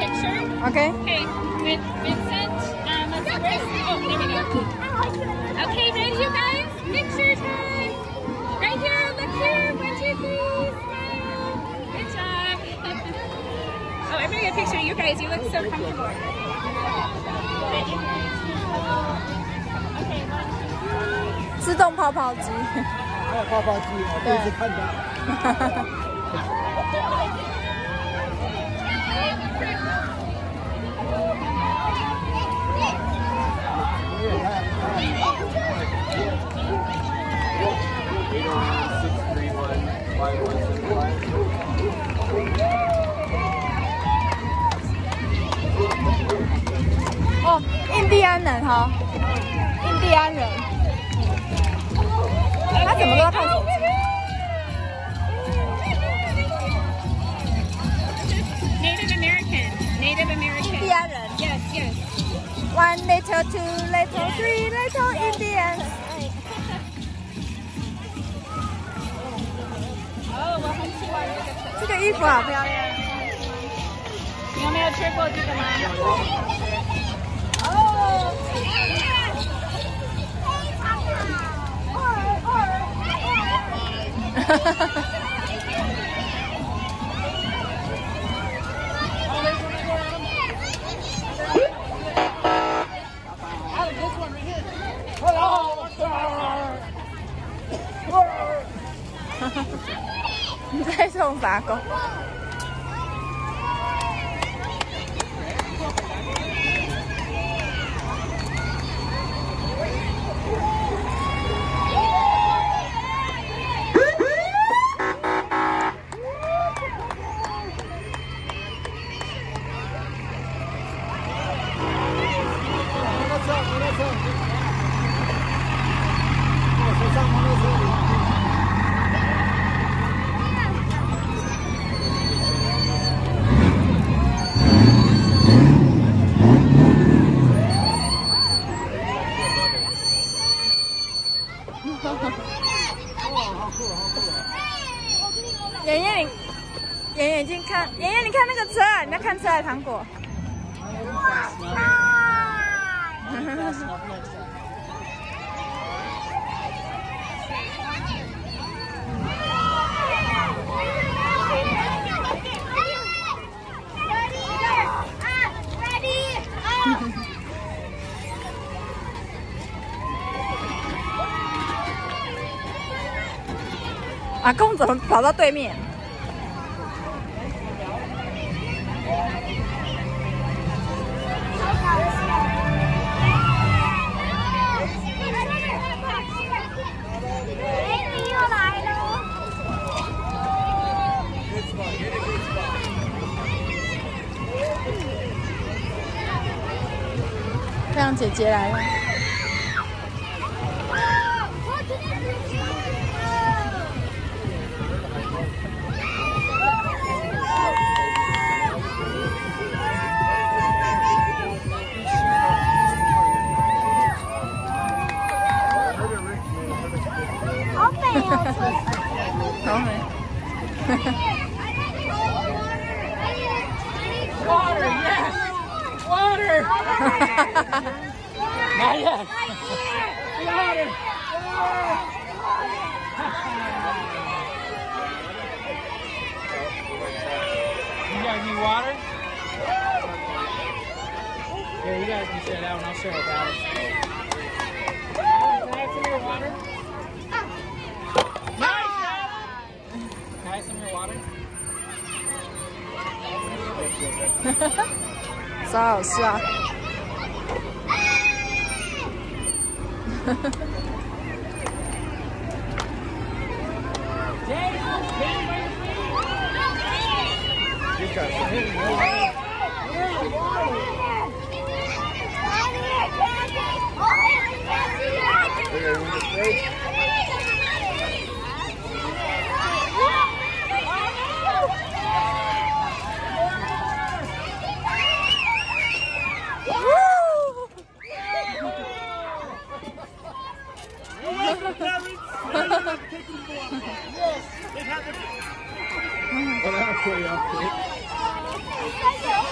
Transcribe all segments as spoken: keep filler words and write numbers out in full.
picture? Okay. Okay, with Vincent. Um, let's see, where's, oh, there we go. Okay, ready, you guys? Picture time. Right here, look here. One, two, three. Smile. Good job. Oh, everybody get a picture of you guys. You look so comfortable. Ready? Okay, one, two, three. 自动泡泡机。 还有泡泡机，我第一次看到。 哦，印第安人哈，印第安人，他怎么都要看手机。 Native American. Native American. 印第安人。 Yes, yes. One little, two little, three little Indians. 哦，我很喜欢这个。 这个衣服好漂亮。 你有没有吃过这个吗？ 哦。哈哈哈。你在送啥狗？妍妍，你妍妍已经看，妍妍你看那个车啊，你在看车还是糖果？阿公怎么跑到对面？太阳姐姐来了。 好美哦！ 好美。 Water, yes! Water! Not yet! Water! You guys need water? Here, you guys can share that one. I'll share with Alex. Can I have some of your water? Nice! Can I have some of your water? 超好笑。 Well, that'll pull you off quick.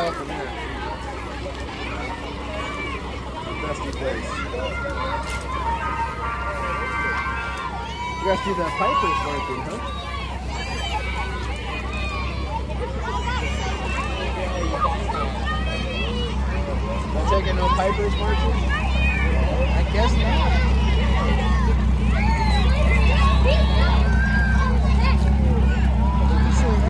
tell from here. Dusty place. You guys see the Piper's working, huh? Don't taking no Piper's marching? I guess not.